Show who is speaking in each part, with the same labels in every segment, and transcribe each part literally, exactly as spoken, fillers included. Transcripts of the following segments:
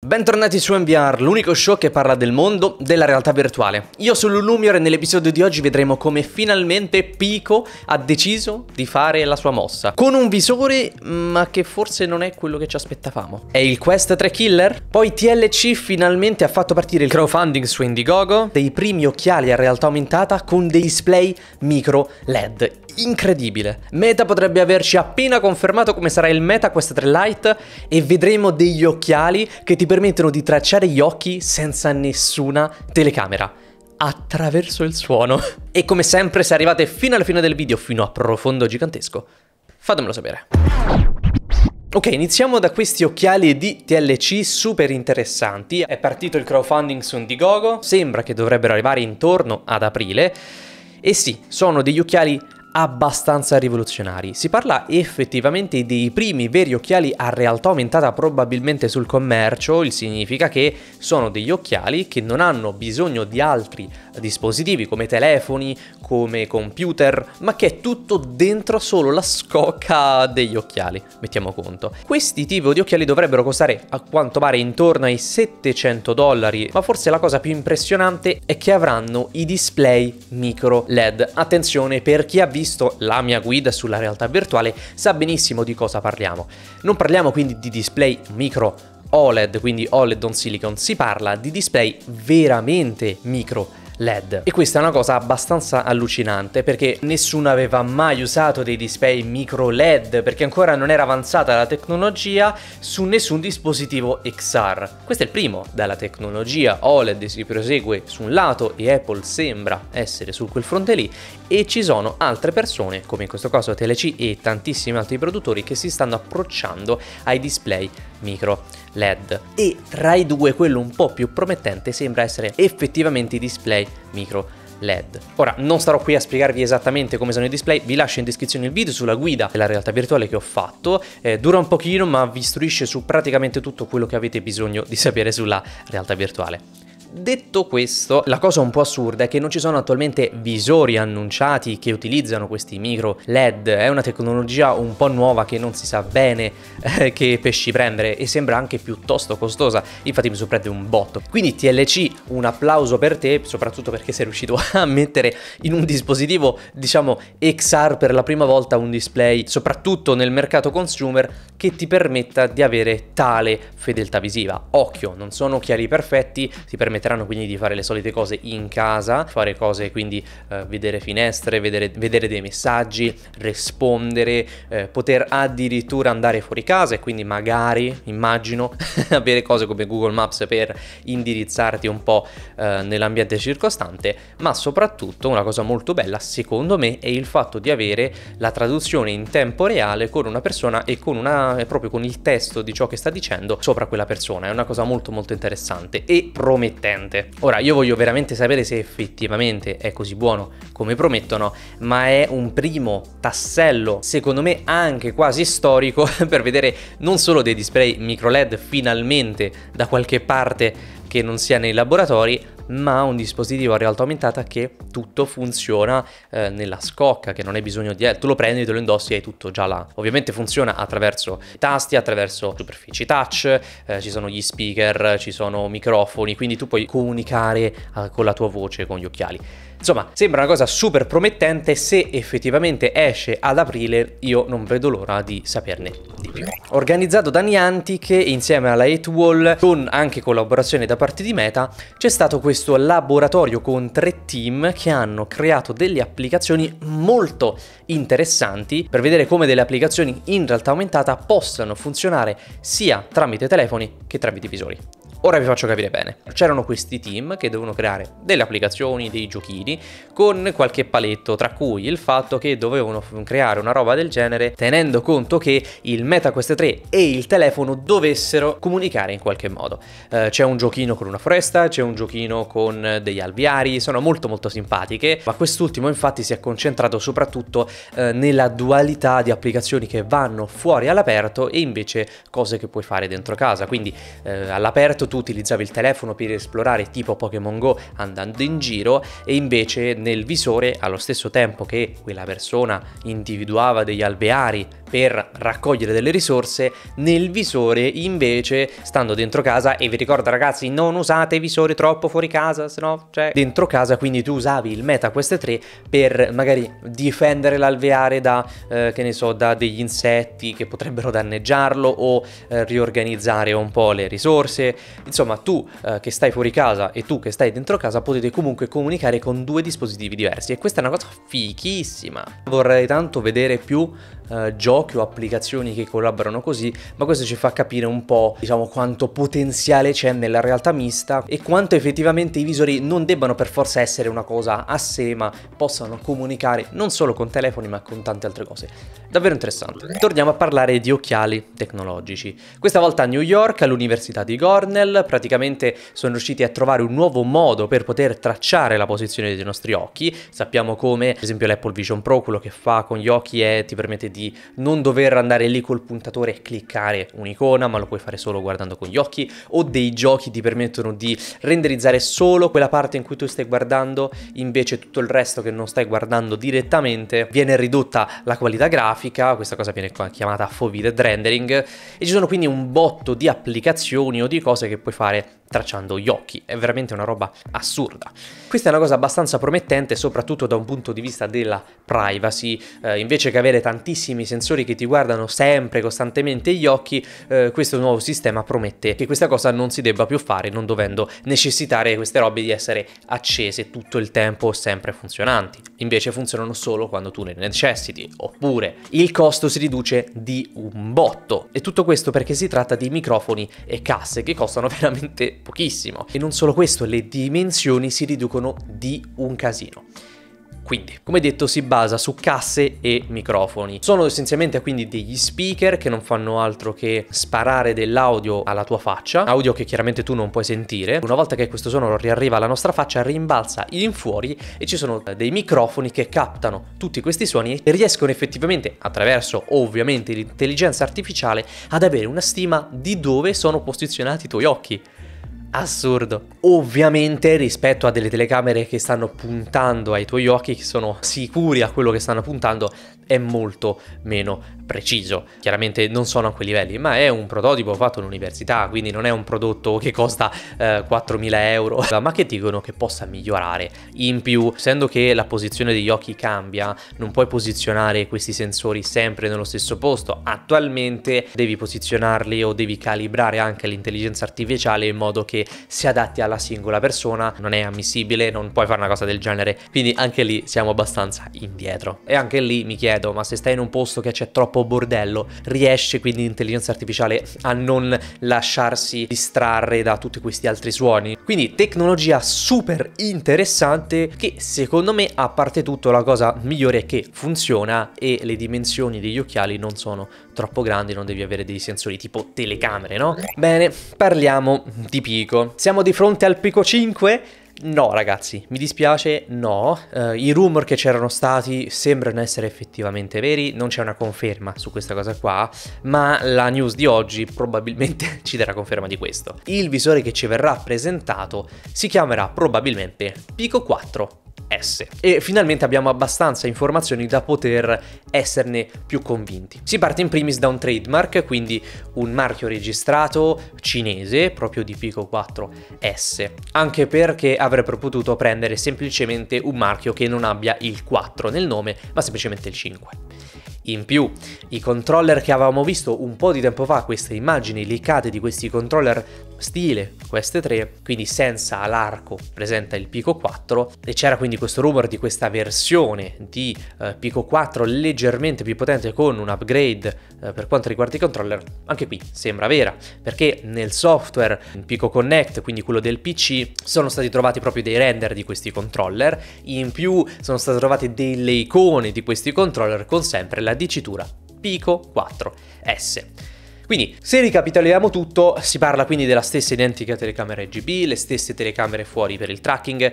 Speaker 1: Bentornati su N V R, l'unico show che parla del mondo della realtà virtuale. Io sono Lumior e nell'episodio di oggi vedremo come finalmente Pico ha deciso di fare la sua mossa. Con un visore, ma che forse non è quello che ci aspettavamo. È il Quest tre Killer? Poi T L C finalmente ha fatto partire il crowdfunding su Indiegogo dei primi occhiali a realtà aumentata con dei display micro L E D. Incredibile. Meta potrebbe averci appena confermato come sarà il Meta Quest tre Lite e vedremo degli occhiali che ti permettono di tracciare gli occhi senza nessuna telecamera, attraverso il suono. E come sempre, se arrivate fino alla fine del video, fino a profondo gigantesco, fatemelo sapere. Ok, iniziamo da questi occhiali di T L C super interessanti. È partito il crowdfunding su Indiegogo, sembra che dovrebbero arrivare intorno ad aprile. E sì, sono degli occhiali abbastanza rivoluzionari. Si parla effettivamente dei primi veri occhiali a realtà aumentata probabilmente sul commercio. Il significa che sono degli occhiali che non hanno bisogno di altri dispositivi come telefoni, come computer, ma che è tutto dentro solo la scocca degli occhiali, mettiamo conto. Questi tipi di occhiali dovrebbero costare a quanto pare intorno ai settecento dollari, ma forse la cosa più impressionante è che avranno i display micro L E D. Attenzione, per chi ha visto la mia guida sulla realtà virtuale sa benissimo di cosa parliamo. Non parliamo quindi di display micro O L E D, quindi O L E D on silicon, si parla di display veramente micro L E D. E questa è una cosa abbastanza allucinante, perché nessuno aveva mai usato dei display micro L E D, perché ancora non era avanzata la tecnologia su nessun dispositivo X R. Questo è il primo della tecnologia. O L E D si prosegue su un lato e Apple sembra essere su quel fronte lì, e ci sono altre persone, come in questo caso T L C e tantissimi altri produttori, che si stanno approcciando ai display micro L E D. E tra i due quello un po' più promettente sembra essere effettivamente i display micro L E D. Ora, non starò qui a spiegarvi esattamente come sono i display, vi lascio in descrizione il video sulla guida della realtà virtuale che ho fatto. Eh, dura un pochino, ma vi istruisce su praticamente tutto quello che avete bisogno di sapere sulla realtà virtuale. Detto questo, la cosa un po' assurda è che non ci sono attualmente visori annunciati che utilizzano questi micro L E D. È una tecnologia un po' nuova che non si sa bene eh, che pesci prendere, e sembra anche piuttosto costosa, infatti mi sorprende un botto. Quindi T L C, un applauso per te, soprattutto perché sei riuscito a mettere in un dispositivo, diciamo, X R per la prima volta un display, soprattutto nel mercato consumer, che ti permetta di avere tale fedeltà visiva. Occhio, non sono occhiali perfetti, ti permettono permetteranno quindi di fare le solite cose in casa, fare cose quindi eh, vedere finestre, vedere, vedere dei messaggi, rispondere, eh, poter addirittura andare fuori casa e quindi magari, immagino, avere cose come Google Maps per indirizzarti un po' eh, nell'ambiente circostante. Ma soprattutto una cosa molto bella secondo me è il fatto di avere la traduzione in tempo reale con una persona e con una, proprio con il testo di ciò che sta dicendo sopra quella persona. È una cosa molto molto interessante e promettente. Ora, io voglio veramente sapere se effettivamente è così buono come promettono, ma è un primo tassello, secondo me anche quasi storico, per vedere non solo dei display micro L E D finalmente da qualche parte che non sia nei laboratori, ma un dispositivo a realtà aumentata che tutto funziona eh, nella scocca, che non hai bisogno di... Eh, tu lo prendi, te lo indossi e hai tutto già là. Ovviamente funziona attraverso tasti, attraverso superfici touch, eh, ci sono gli speaker, ci sono microfoni, quindi tu puoi comunicare eh, con la tua voce con gli occhiali. Insomma, sembra una cosa super promettente. Se effettivamente esce ad aprile, io non vedo l'ora di saperne di più. Organizzato da Niantic insieme alla eight wall, con anche collaborazione da parte di Meta, c'è stato questo laboratorio con tre team che hanno creato delle applicazioni molto interessanti per vedere come delle applicazioni in realtà aumentata possano funzionare sia tramite telefoni che tramite visori. Ora vi faccio capire bene. C'erano questi team che dovevano creare delle applicazioni, dei giochini, con qualche paletto, tra cui il fatto che dovevano creare una roba del genere tenendo conto che il Meta Quest tre e il telefono dovessero comunicare in qualche modo. Eh, c'è un giochino con una foresta, c'è un giochino con degli alveari, sono molto molto simpatiche, ma quest'ultimo infatti si è concentrato soprattutto eh, nella dualità di applicazioni che vanno fuori all'aperto e invece cose che puoi fare dentro casa. Quindi eh, all'aperto tu utilizzavi il telefono per esplorare tipo Pokémon Go andando in giro, e invece invece nel visore, allo stesso tempo che quella persona individuava degli alveari per raccogliere delle risorse, nel visore invece, stando dentro casa, e vi ricordo ragazzi, non usate i visori troppo fuori casa, se no, cioè, dentro casa, quindi tu usavi il MetaQuest tre per magari difendere l'alveare da, eh, che ne so, da degli insetti che potrebbero danneggiarlo, o eh, riorganizzare un po' le risorse. Insomma, tu eh, che stai fuori casa e tu che stai dentro casa potete comunque comunicare con due dispositivi diversi, e questa è una cosa fichissima. Vorrei tanto vedere più Uh, giochi o applicazioni che collaborano così, ma questo ci fa capire un po', diciamo, quanto potenziale c'è nella realtà mista e quanto effettivamente i visori non debbano per forza essere una cosa a sé, ma possano comunicare non solo con telefoni ma con tante altre cose. Davvero interessante. Torniamo a parlare di occhiali tecnologici. Questa volta a New York, all'Università di Cornell, praticamente sono riusciti a trovare un nuovo modo per poter tracciare la posizione dei nostri occhi. Sappiamo come, ad esempio, l'Apple Vision Pro, quello che fa con gli occhi è ti permette di di non dover andare lì col puntatore e cliccare un'icona, ma lo puoi fare solo guardando con gli occhi, o dei giochi ti permettono di renderizzare solo quella parte in cui tu stai guardando, invece tutto il resto che non stai guardando direttamente viene ridotta la qualità grafica. Questa cosa viene chiamata foveated rendering, e ci sono quindi un botto di applicazioni o di cose che puoi fare tracciando gli occhi. È veramente una roba assurda. Questa è una cosa abbastanza promettente, soprattutto da un punto di vista della privacy. Eh, invece che avere tantissimi sensori che ti guardano sempre, costantemente gli occhi, eh, questo nuovo sistema promette che questa cosa non si debba più fare, non dovendo necessitare queste robe di essere accese tutto il tempo, sempre funzionanti. Invece funzionano solo quando tu ne necessiti, oppure il costo si riduce di un botto. E tutto questo perché si tratta di microfoni e casse che costano veramente pochissimo. E non solo questo, le dimensioni si riducono di un casino. Quindi, come detto, si basa su casse e microfoni. Sono essenzialmente quindi degli speaker che non fanno altro che sparare dell'audio alla tua faccia, audio che chiaramente tu non puoi sentire. Una volta che questo suono riarriva alla nostra faccia, rimbalza in fuori, e ci sono dei microfoni che captano tutti questi suoni e riescono effettivamente, attraverso ovviamente l'intelligenza artificiale, ad avere una stima di dove sono posizionati i tuoi occhi. Assurdo. Ovviamente rispetto a delle telecamere che stanno puntando ai tuoi occhi, che sono sicuri a quello che stanno puntando, è molto meno preciso. Chiaramente non sono a quei livelli, ma è un prototipo fatto all'università, quindi non è un prodotto che costa eh, quattromila euro, ma che dicono che possa migliorare. In più, essendo che la posizione degli occhi cambia, non puoi posizionare questi sensori sempre nello stesso posto. Attualmente devi posizionarli o devi calibrare anche l'intelligenza artificiale in modo che si adatti alla singola persona. Non è ammissibile, non puoi fare una cosa del genere, quindi anche lì siamo abbastanza indietro. E anche lì mi chiedo, ma se stai in un posto che c'è troppo bordello, riesce quindi l'intelligenza artificiale a non lasciarsi distrarre da tutti questi altri suoni? Quindi tecnologia super interessante che secondo me, a parte tutto, la cosa migliore è che funziona e le dimensioni degli occhiali non sono troppo grandi, non devi avere dei sensori tipo telecamere, no? Bene, parliamo di Pico. Siamo di fronte al Pico cinque? No ragazzi, mi dispiace, no. Uh, i rumor che c'erano stati sembrano essere effettivamente veri, non c'è una conferma su questa cosa qua, ma la news di oggi probabilmente ci darà conferma di questo. Il visore che ci verrà presentato si chiamerà probabilmente Pico quattro S, e finalmente abbiamo abbastanza informazioni da poter esserne più convinti. Si parte in primis da un trademark, quindi un marchio registrato cinese proprio di Pico quattro S, anche perché avrebbero potuto prendere semplicemente un marchio che non abbia il quattro nel nome, ma semplicemente il cinque. In più, i controller che avevamo visto un po' di tempo fa, queste immagini leakate di questi controller stile Quest tre, quindi senza l'arco, presenta il Pico quattro, e c'era quindi questo rumor di questa versione di eh, Pico quattro leggermente più potente con un upgrade eh, per quanto riguarda i controller. Anche qui sembra vera, perché nel software Pico Connect, quindi quello del P C, sono stati trovati proprio dei render di questi controller. In più sono state trovate delle icone di questi controller con sempre la dicitura Pico quattro S. Quindi, se ricapitoliamo tutto, si parla quindi della stessa identica telecamera R G B, le stesse telecamere fuori per il tracking,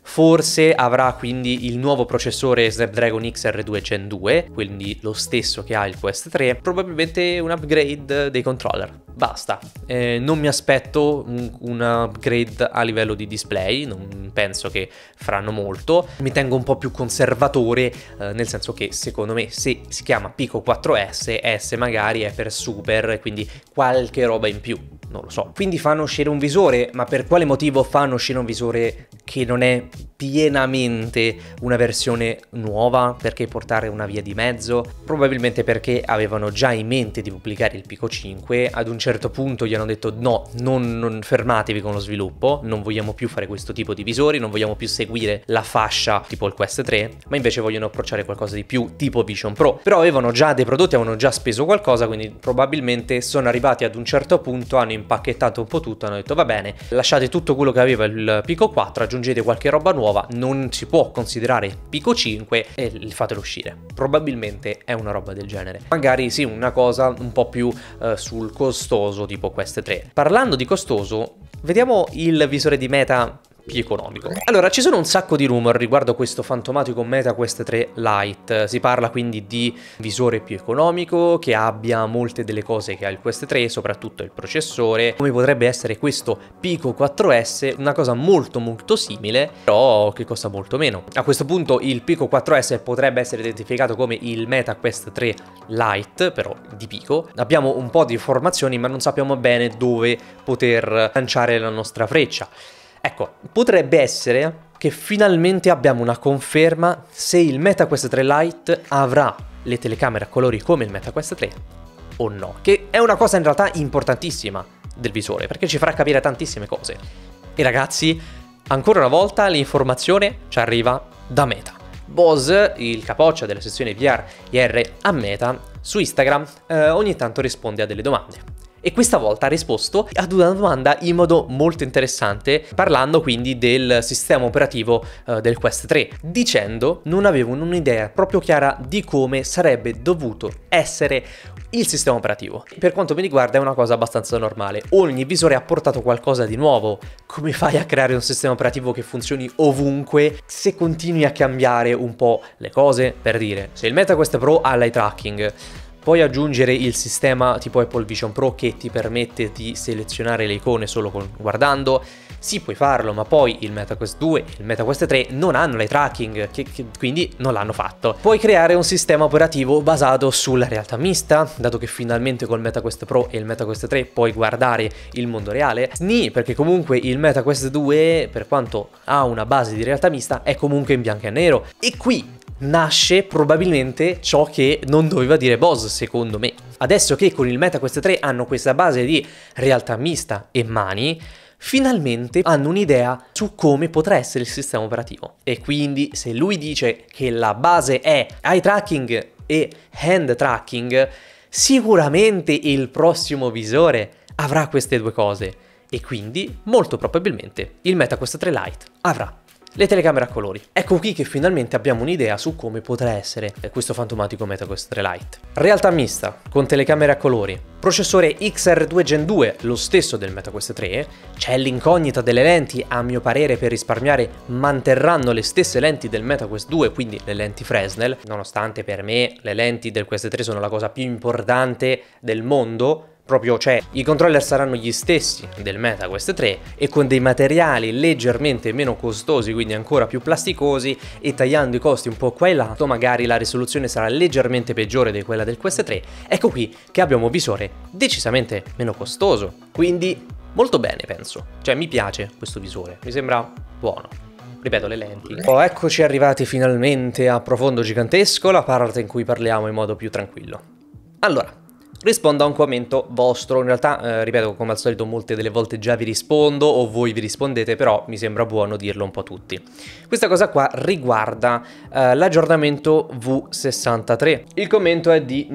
Speaker 1: forse avrà quindi il nuovo processore Snapdragon X R due Gen due, quindi lo stesso che ha il Quest tre, probabilmente un upgrade dei controller. Basta, eh, non mi aspetto un, un upgrade a livello di display, non penso che faranno molto. Mi tengo un po' più conservatore, eh, nel senso che secondo me se si chiama Pico quattro S, S magari è per super, quindi qualche roba in più, non lo so. Quindi fanno uscire un visore, ma per quale motivo fanno uscire un visore che non è pienamente una versione nuova? Perché portare una via di mezzo? Probabilmente perché avevano già in mente di pubblicare il Pico cinque, ad un certo punto gli hanno detto no, non, non fermatevi con lo sviluppo, non vogliamo più fare questo tipo di visori, non vogliamo più seguire la fascia tipo il Quest tre, ma invece vogliono approcciare qualcosa di più tipo Vision Pro. Però avevano già dei prodotti, avevano già speso qualcosa, quindi probabilmente sono arrivati ad un certo punto, hanno impacchettato un po' tutto, hanno detto va bene, lasciate tutto quello che aveva il Pico quattro, aggiungete qualche roba nuova, non si può considerare Pico cinque e fatelo uscire. Probabilmente è una roba del genere. Magari sì, una cosa un po' più eh, sul costoso tipo Quest tre. Parlando di costoso, vediamo il visore di Meta più economico. Allora, ci sono un sacco di rumor riguardo questo fantomatico Meta Quest tre Lite. Si parla quindi di visore più economico, che abbia molte delle cose che ha il Quest tre, soprattutto il processore, come potrebbe essere questo Pico quattro S, una cosa molto molto simile, però che costa molto meno. A questo punto il Pico quattro S potrebbe essere identificato come il Meta Quest tre Lite, però di Pico. Abbiamo un po' di informazioni, ma non sappiamo bene dove poter lanciare la nostra freccia. Ecco, potrebbe essere che finalmente abbiamo una conferma se il Meta Quest tre Lite avrà le telecamere a colori come il Meta Quest tre o no, che è una cosa in realtà importantissima del visore, perché ci farà capire tantissime cose. E ragazzi, ancora una volta l'informazione ci arriva da Meta. Bose, il capoccia della sezione V R I R a Meta, su Instagram eh, ogni tanto risponde a delle domande. E questa volta ha risposto ad una domanda in modo molto interessante, parlando quindi del sistema operativo uh, del Quest tre, dicendo non avevano un'idea proprio chiara di come sarebbe dovuto essere il sistema operativo. Per quanto mi riguarda è una cosa abbastanza normale, ogni visore ha portato qualcosa di nuovo. Come fai a creare un sistema operativo che funzioni ovunque se continui a cambiare un po' le cose? Per dire, se il Meta Quest Pro ha l'eye tracking, puoi aggiungere il sistema tipo Apple Vision Pro che ti permette di selezionare le icone solo con, guardando. Sì, puoi farlo, ma poi il Meta Quest due e il Meta Quest tre non hanno l'eye tracking, che, che, quindi non l'hanno fatto. Puoi creare un sistema operativo basato sulla realtà mista, dato che finalmente col Meta Quest Pro e il Meta Quest tre puoi guardare il mondo reale. Sni, perché comunque il Meta Quest due, per quanto ha una base di realtà mista, è comunque in bianco e nero. E qui nasce probabilmente ciò che non doveva dire Bose, secondo me. Adesso che con il Meta Quest tre hanno questa base di realtà mista e mani, finalmente hanno un'idea su come potrà essere il sistema operativo. E quindi se lui dice che la base è eye tracking e hand tracking, sicuramente il prossimo visore avrà queste due cose. E quindi molto probabilmente il Meta Quest tre Lite avrà le telecamere a colori. Ecco qui che finalmente abbiamo un'idea su come potrà essere questo fantomatico Meta Quest tre Lite. Realtà mista, con telecamere a colori, processore X R due Gen due, lo stesso del Meta Quest tre, c'è l'incognita delle lenti, a mio parere per risparmiare manterranno le stesse lenti del Meta Quest due, quindi le lenti Fresnel, nonostante per me le lenti del Quest tre sono la cosa più importante del mondo. Proprio, cioè, i controller saranno gli stessi del Meta Quest tre e con dei materiali leggermente meno costosi, quindi ancora più plasticosi, e tagliando i costi un po' qua e là, magari la risoluzione sarà leggermente peggiore di quella del Quest tre. Ecco qui che abbiamo un visore decisamente meno costoso, quindi molto bene, penso. Cioè, mi piace questo visore, mi sembra buono. Ripeto, le lenti. Oh, eccoci arrivati finalmente a Profondo Gigantesco, la parte in cui parliamo in modo più tranquillo. Allora, rispondo a un commento vostro. In realtà, eh, ripeto, come al solito molte delle volte già vi rispondo o voi vi rispondete, però mi sembra buono dirlo un po' tutti. Questa cosa qua riguarda eh, l'aggiornamento V sessantatré. Il commento è di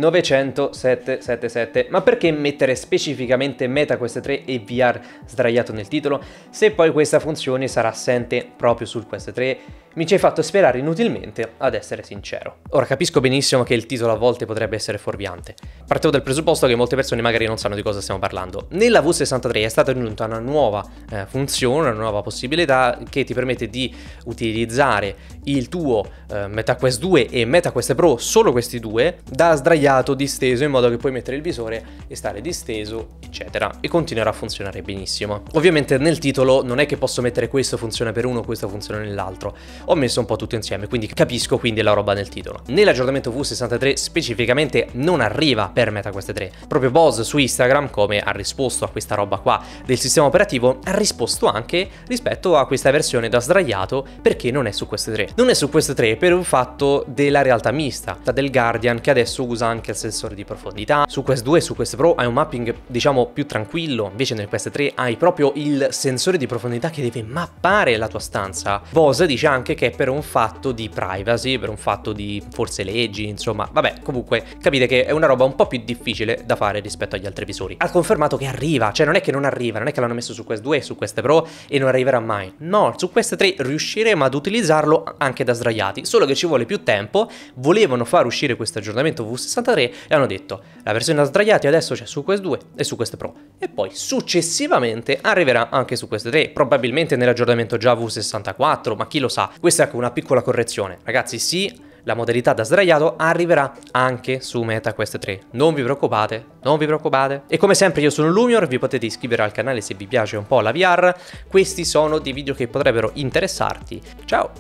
Speaker 1: novecentosettantasette. Ma perché mettere specificamente Meta Quest tre e V R sdraiato nel titolo, se poi questa funzione sarà assente proprio sul Quest tre? mi ci hai fatto sperare inutilmente, ad essere sincero. Ora capisco benissimo che il titolo a volte potrebbe essere fuorviante. Partiamo dal presupposto che molte persone magari non sanno di cosa stiamo parlando. Nella V sessantatré è stata aggiunta una nuova eh, funzione, una nuova possibilità che ti permette di utilizzare il tuo eh, MetaQuest due e MetaQuest Pro, solo questi due, da sdraiato, disteso, in modo che puoi mettere il visore e stare disteso, eccetera, e continuerà a funzionare benissimo. Ovviamente nel titolo non è che posso mettere questo funziona per uno, questo funziona nell'altro, ho messo un po' tutto insieme, quindi capisco quindi la roba nel titolo. Nell'aggiornamento V sessantatré specificamente non arriva per MetaQuest tre, proprio Bose su Instagram, come ha risposto a questa roba qua del sistema operativo, ha risposto anche rispetto a questa versione da sdraiato perché non è su Quest tre. Non è su Quest tre per un fatto della realtà mista, del Guardian, che adesso usa anche il sensore di profondità. Su Quest due e su Quest Pro hai un mapping diciamo più tranquillo, invece nel Quest tre hai proprio il sensore di profondità che deve mappare la tua stanza. Bose dice anche che è per un fatto di privacy, per un fatto di forse leggi, insomma, vabbè, comunque capite che è una roba un po' più difficile da fare rispetto agli altri visori. Ha confermato che arriva, cioè non è che non arriva, non è che l'hanno messo su Quest due e su Quest Pro e non arriverà mai. No, su Quest tre riusciremo ad utilizzarlo anche da sdraiati, solo che ci vuole più tempo. Volevano far uscire questo aggiornamento V sessantatré e hanno detto la versione da sdraiati adesso c'è su Quest due e su Quest Pro e poi successivamente arriverà anche su Quest tre, probabilmente nell'aggiornamento già V sessantaquattro, ma chi lo sa. Questa è anche una piccola correzione, ragazzi. Sì, la modalità da sdraiato arriverà anche su MetaQuest tre, non vi preoccupate, non vi preoccupate. E come sempre io sono Lumior, vi potete iscrivere al canale se vi piace un po' la V R. Questi sono dei video che potrebbero interessarti. Ciao!